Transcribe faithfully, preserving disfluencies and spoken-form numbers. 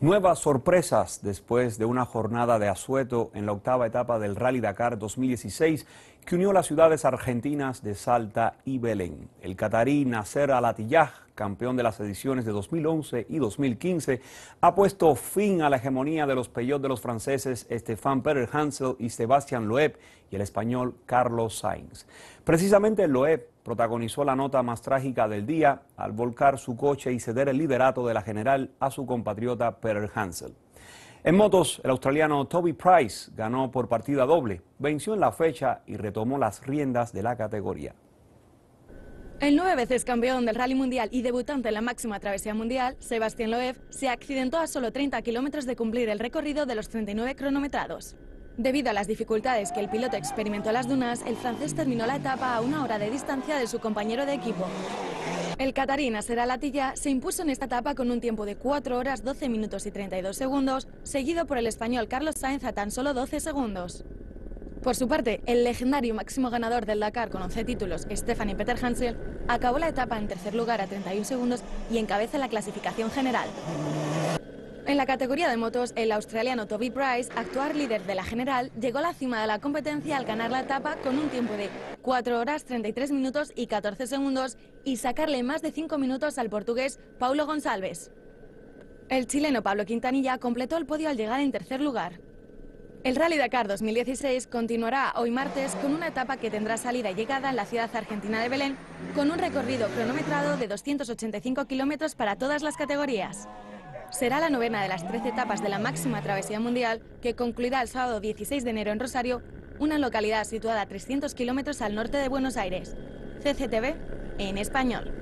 Nuevas sorpresas después de una jornada de asueto en la octava etapa del Rally Dakar dos mil dieciséis que unió las ciudades argentinas de Salta y Belén. El catarí Nasser Al-Attiyah, campeón de las ediciones de dos mil once y dos mil quince, ha puesto fin a la hegemonía de los Peugeot de los franceses Stéphane Peterhansel y Sébastien Loeb y el español Carlos Sainz. Precisamente Loeb protagonizó la nota más trágica del día al volcar su coche y ceder el liderato de la general a su compatriota Peterhansel. En motos, el australiano Toby Price ganó por partida doble, venció en la fecha y retomó las riendas de la categoría. El nueve veces campeón del Rally Mundial y debutante en la máxima travesía mundial, Sébastien Loeb, se accidentó a solo treinta kilómetros de cumplir el recorrido de los treinta y nueve cronometrados. Debido a las dificultades que el piloto experimentó en las dunas, el francés terminó la etapa a una hora de distancia de su compañero de equipo. El catarí Nasser Al-Attiyah se impuso en esta etapa con un tiempo de cuatro horas doce minutos y treinta y dos segundos, seguido por el español Carlos Sainz a tan solo doce segundos. Por su parte, el legendario máximo ganador del Dakar con once títulos, Stéphane Peterhansel, acabó la etapa en tercer lugar a treinta y un segundos y encabeza la clasificación general. En la categoría de motos, el australiano Toby Price, actual líder de la general, llegó a la cima de la competencia al ganar la etapa con un tiempo de cuatro horas treinta y tres minutos y catorce segundos y sacarle más de cinco minutos al portugués Paulo Gonçalves. El chileno Pablo Quintanilla completó el podio al llegar en tercer lugar. El Rally Dakar dos mil dieciséis continuará hoy martes con una etapa que tendrá salida y llegada en la ciudad argentina de Belén, con un recorrido cronometrado de doscientos ochenta y cinco kilómetros para todas las categorías. Será la novena de las trece etapas de la máxima travesía mundial, que concluirá el sábado dieciséis de enero en Rosario, una localidad situada a trescientos kilómetros al norte de Buenos Aires. C C T V en español.